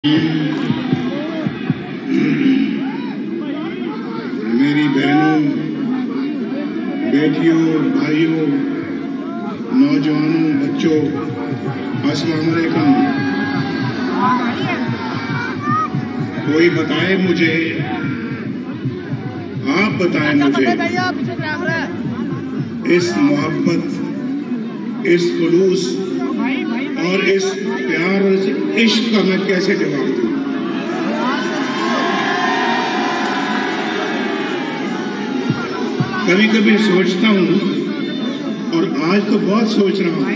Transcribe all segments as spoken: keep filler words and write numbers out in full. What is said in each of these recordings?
मेरी बहनों, बेटियों, भाइयों, नौजवानों, बच्चों, अस्सलाम वालेकुम। कोई बताए मुझे, आप बताएं मुझे, इस मोहब्बत, इस खुलूस और इस प्यार और इस इश्क का मैं कैसे जवाब दूं? कभी कभी सोचता हूं, और आज तो बहुत सोच रहा हूं,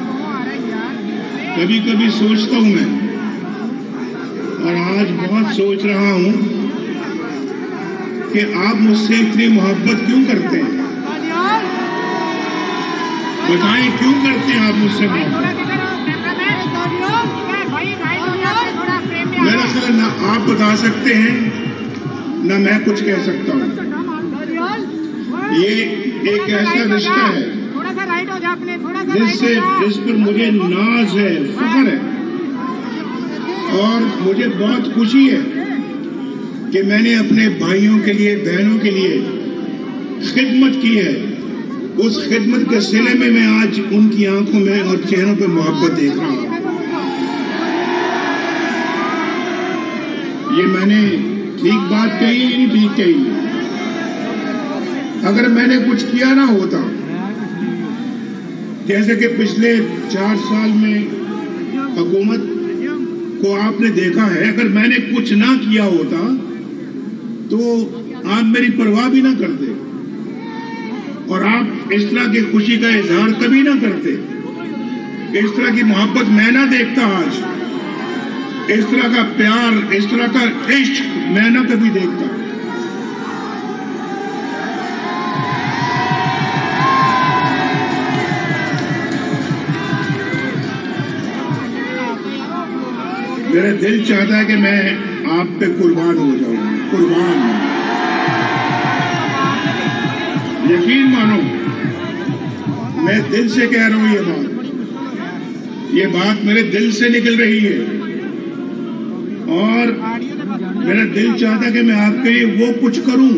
कभी कभी सोचता हूं मैं, और आज बहुत सोच रहा हूं कि आप मुझसे इतनी मोहब्बत क्यों करते हैं? बताएं, क्यों करते हैं आप मुझसे मोहब्बत? मेरा ख्याल ना आप बता सकते हैं, ना मैं कुछ कह सकता हूं। ये एक ऐसा रिश्ता है जिससे जिस पर मुझे नाज है, फख्र है, और मुझे बहुत खुशी है कि मैंने अपने भाइयों के लिए, बहनों के लिए खिदमत की है। उस खिदमत के सिले में मैं आज उनकी आंखों में और चेहरों पे मोहब्बत देख रहा हूं। ये मैंने ठीक बात कही या नहीं ठीक कही? अगर मैंने कुछ किया ना होता, जैसे कि पिछले चार साल में हुकूमत को आपने देखा है, अगर मैंने कुछ ना किया होता तो आप मेरी परवाह भी ना करते, और आप इस तरह की खुशी का इजहार कभी ना करते, इस तरह की मोहब्बत मैं ना देखता आज, इस तरह का प्यार, इस तरह का इश्क मैं ना कभी देखता। मेरा दिल चाहता है कि मैं आप पे कुर्बान हो जाऊं, कुर्बान। यकीन मानो, मैं दिल से कह रहा हूं ये बात, ये बात मेरे दिल से निकल रही है, और मेरा दिल चाहता है कि मैं आपके लिए वो कुछ करूं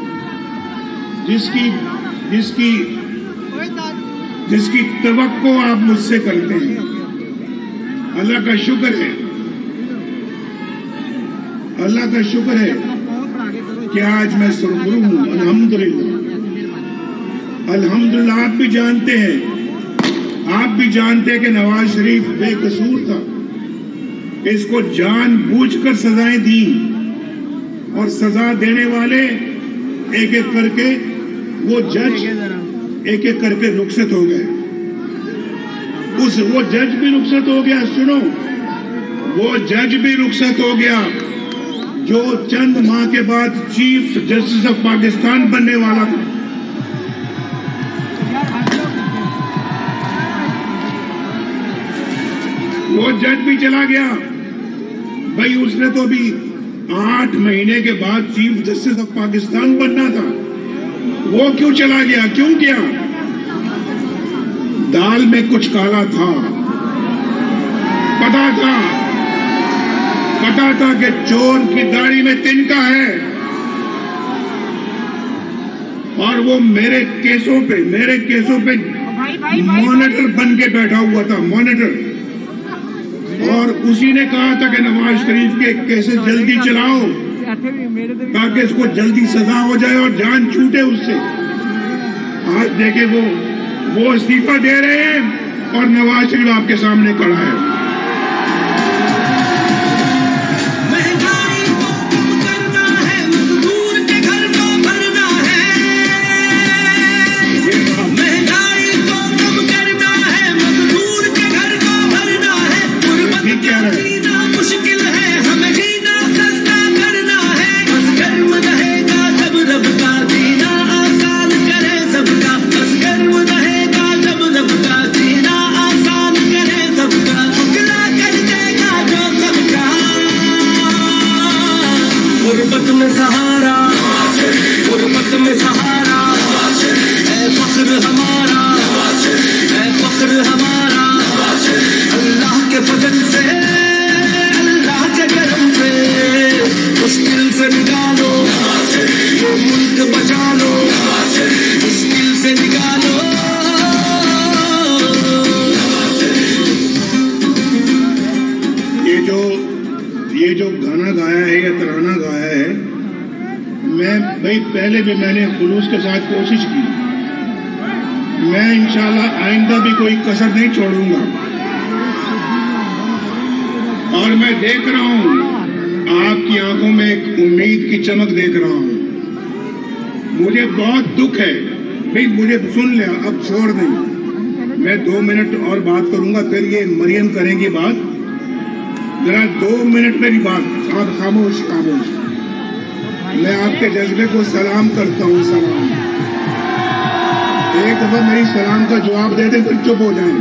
जिसकी जिसकी जिसकी तवक्को आप मुझसे करते हैं। अल्लाह का शुक्र है, अल्लाह का शुक्र है कि आज मैं सुरखरू हूं। अल्हम्दुलिल्लाह, अल्हम्दुलिल्लाह। आप भी जानते हैं, आप भी जानते हैं कि नवाज शरीफ बेकसूर था, इसको जानबूझकर सजाएं दी, और सजा देने वाले एक एक करके वो जज एक एक करके रुखसत हो गए। उस वो जज भी रुखसत हो गया, सुनो, वो जज भी रुखसत हो गया जो चंद माह के बाद चीफ जस्टिस ऑफ पाकिस्तान बनने वाला था। वो जज भी चला गया। भाई, उसने तो अभी आठ महीने के बाद चीफ जस्टिस ऑफ पाकिस्तान बनना था, वो क्यों चला गया? क्यों गया? दाल में कुछ काला था, पता था पता था कि चोर की दाढ़ी में तिनका है, और वो मेरे केसों पे मेरे केसों पे मॉनिटर बन के बैठा हुआ था, मॉनिटर। और उसी ने कहा था कि नवाज शरीफ के केसेस जल्दी चलाओ ताकि इसको जल्दी सजा हो जाए और जान छूटे उससे। आज देखे वो वो इस्तीफा दे रहे हैं और नवाज शरीफ आपके सामने खड़ा है। आसान करे सबका। یہ جو گانا گایا ہے یا ترانہ گایا ہے، میں بھائی پہلے بھی میں نے خلوص کے ساتھ کوشش کی، میں انشاءاللہ آئندہ بھی کوئی کسر نہیں چھوڑوں گا، اور میں دیکھ رہا ہوں آپ کی آنکھوں میں ایک امید کی چمک دیکھ رہا ہوں۔ مجھے بہت دکھ ہے بھائی، مجھے سن لیا، اب چھوڑ نہیں، میں دو منٹ اور بات کروں گا، پھر یہ مریم کریں گی بات، ذرا دو منٹ میری بات، آپ خاموش خاموش۔ میں آپ کے جذبے کو سلام کرتا ہوں، سلام۔ ایک دفعہ میری سلام کا جواب دے دیں پھر چپ ہو جائیں۔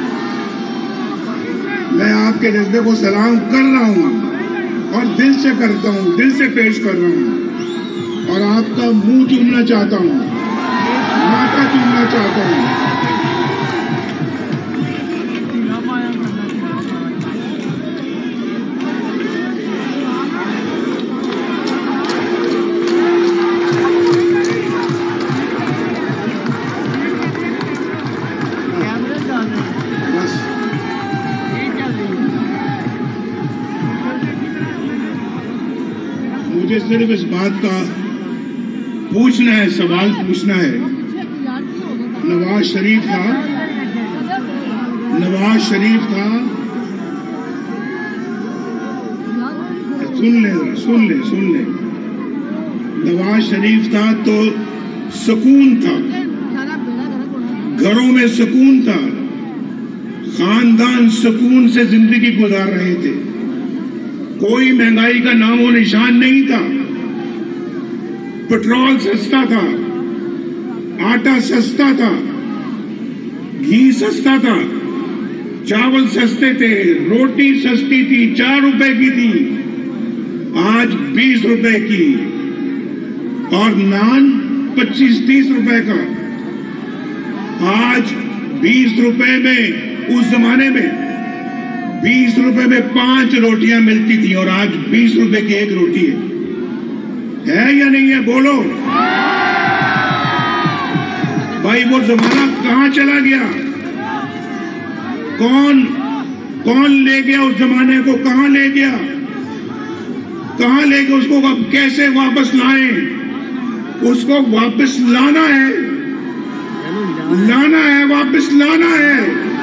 میں آپ کے جذبے کو سلام کر رہا ہوں اور دل سے کرتا ہوں، دل سے پیش کر رہا ہوں، اور آپ کا منہ چومنا چاہتا ہوں، ماتھا چومنا چاہتا ہوں۔ مجھے صرف اس بات کا پوچھنا ہے، سوال پوچھنا ہے، نواز شریف کا نواز شریف کا سن لیں سن لیں سن لیں نواز شریف کا تو سکون تھا، گھروں میں سکون تھا، خاندان سکون سے زندگی گزار رہے تھے، کوئی مہنگائی کا نام و نشان نہیں تھا، پٹرول سستا تھا، آٹا سستا تھا، گھی سستا تھا، چاول سستے تھے، روٹی سستی تھی، چار روپے کی تھی، آج بیس روپے کی، اور نان پچیس تیس روپے کا۔ آج بیس روپے میں، اس زمانے میں بیس روپے میں پانچ روٹیاں ملتی تھی، اور آج بیس روپے کی ایک روٹی ہے ہے یا نہیں ہے؟ بولو بھائی، وہ زمانہ کہاں چلا گیا؟ کون کون لے گیا اس زمانے کو؟ کہاں لے گیا؟ کہاں لے گیا اس کو؟ اب کیسے واپس لائیں؟ اس کو واپس لانا ہے، لانا ہے، واپس لانا ہے،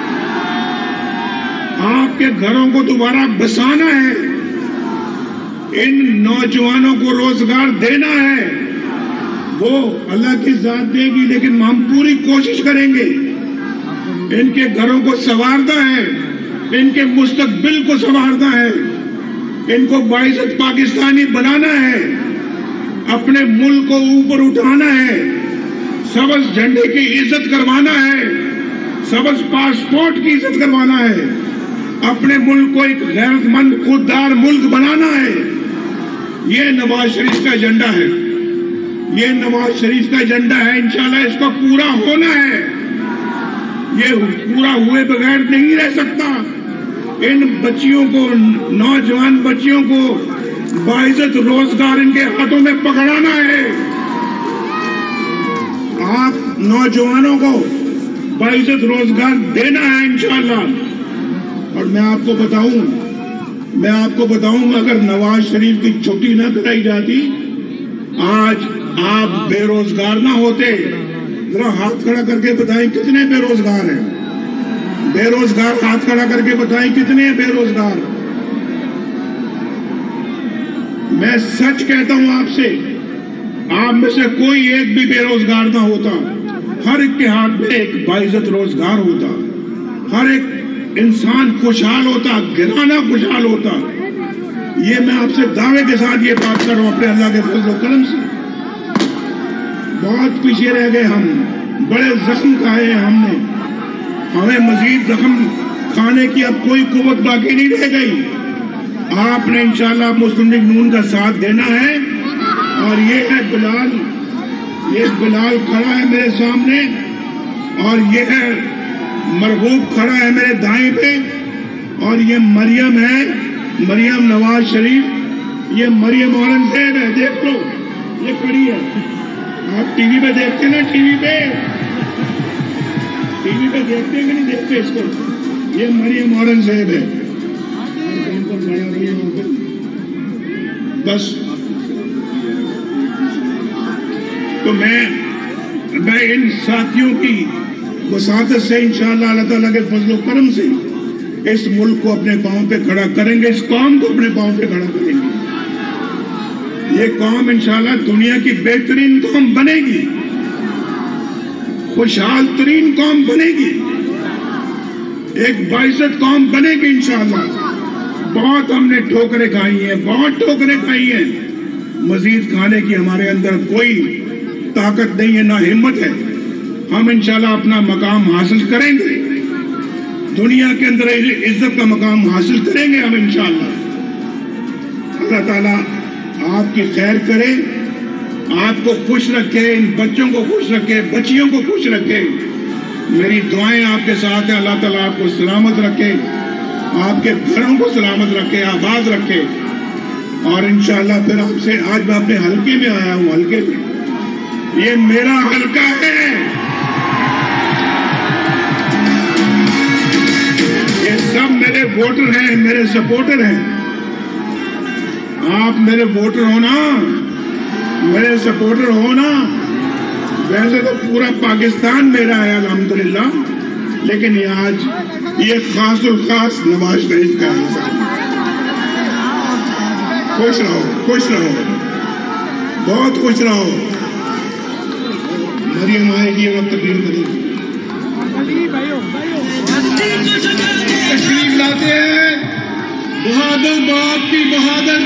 آپ کے گھروں کو دوبارہ بسانا ہے، ان نوجوانوں کو روزگار دینا ہے۔ وہ اللہ کی ذات دے گی، لیکن ہم پوری کوشش کریں گے، ان کے گھروں کو سنوارنا ہے، ان کے مستقبل کو سنوارنا ہے، ان کو باعزت پاکستانی بنانا ہے، اپنے ملک کو اوپر اٹھانا ہے، سبز جھنڈے کی عزت کروانا ہے، سبز پاسپورٹ کی عزت کروانا ہے، اپنے ملک کو ایک غیرت مند خوددار ملک بنانا ہے۔ یہ نواز شریف کا ایجنڈا ہے، یہ نواز شریف کا ایجنڈا ہے، انشاءاللہ اس کو پورا ہونا ہے، یہ پورا ہوئے بغیر نہیں رہ سکتا۔ ان بچیوں کو، نوجوان بچیوں کو باعزت روزگار ان کے ہاتھوں میں پکڑانا ہے، آپ نوجوانوں کو باعزت روزگار دینا ہے انشاءاللہ۔ اور میں آپ کو بتاؤں میں آپ کو بتاؤں اگر نواز شریف کی چھٹی نہ کرائی جاتی، آج آپ بے روزگار نہ ہوتے۔ ذرا ہاتھ کھڑا کر کے بتائیں کتنے بے روزگار ہیں؟ بے روزگار ہاتھ کھڑا کر کے بتائیں کتنے بے روزگار؟ میں سچ کہتا ہوں آپ سے، آپ میں سے کوئی ایک بھی بے روزگار نہ ہوتا، ہر ایک کے ہاتھ میں ایک باعزت روزگار ہوتا، ہر ایک انسان خوشحال ہوتا، گھرانہ خوشحال ہوتا۔ یہ میں آپ سے دعوے کے ساتھ یہ بات کر رہا ہوں اپنے اللہ کے فضل و کرم سے۔ بہت پیچھے رہ گئے ہم، بڑے زخم کھائے ہیں ہم نے، ہمیں مزید زخم کھانے کی اب کوئی قوت باقی نہیں رہ گئی۔ آپ نے انشاءاللہ مسلم لیگ نون کا ساتھ دینا ہے، اور یہ ہے بلال، یہ بلال کھڑا ہے میرے سامنے، اور یہ ہے مرغوب کھڑا ہے میرے دائیں پہ، اور یہ مریم ہے، مریم نواز شریف، یہ مریم اورنگزیب ہے، دیکھ لو یہ کھڑی ہے، آپ ٹی وی پہ دیکھتے نا، ٹی وی پہ ٹی وی پہ دیکھتے ہیں کہ نہیں دیکھتے اس کو؟ یہ مریم اورنگزیب ہے، بس تو میں میں ان ساتھیوں کی وساطت سے انشاءاللہ اللہ تعالیٰ کے فضل و کرم سے اس ملک کو اپنے پاؤں پہ کھڑا کریں گے، اس قوم کو اپنے پاؤں پہ کھڑا کریں گے. یہ قوم انشاءاللہ دنیا کی بہترین قوم بنے گی، خوشحال ترین قوم بنے گی، ایک باعزت قوم بنے گی انشاءاللہ. بہت ہم نے ٹھوکریں کھائی ہیں، بہت ٹھوکریں کھائی ہیں، مزید کھانے کی ہمارے اندر کوئی طاقت نہیں ہے، نہ ہمت ہے. ہم انشاءاللہ اپنا مقام حاصل کریں گے، دنیا کے اندر عزت کا مقام حاصل کریں گے ہم انشاءاللہ. اللہ تعالیٰ آپ کی خیر کرے، آپ کو خوش رکھے، ان بچوں کو خوش رکھے، بچیوں کو خوش رکھے. میری دعائیں آپ کے ساتھ ہیں. اللہ تعالیٰ آپ کو سلامت رکھے، آپ کے گھروں کو سلامت رکھے، آباد رکھے. اور انشاءاللہ پھر آپ سے آج میں اپنے حلقے میں آیا ہوں. حلقے میں یہ میرا حلقہ ہے، یہ سب میرے ووٹر ہیں، میرے سپورٹر ہیں. آپ میرے ووٹر ہونا، میرے سپورٹر ہونا. ویسے تو پورا پاکستان میرا ہے الحمدللہ، لیکن یہ آج یہ خاص الخاص نواز شریف کا ہے. خوش رہو، خوش رہو، بہت خوش رہو. مریم آئے گی اور تقریر کرے گی. تشریف لاتے ہیں بہادر باپ کی بہادر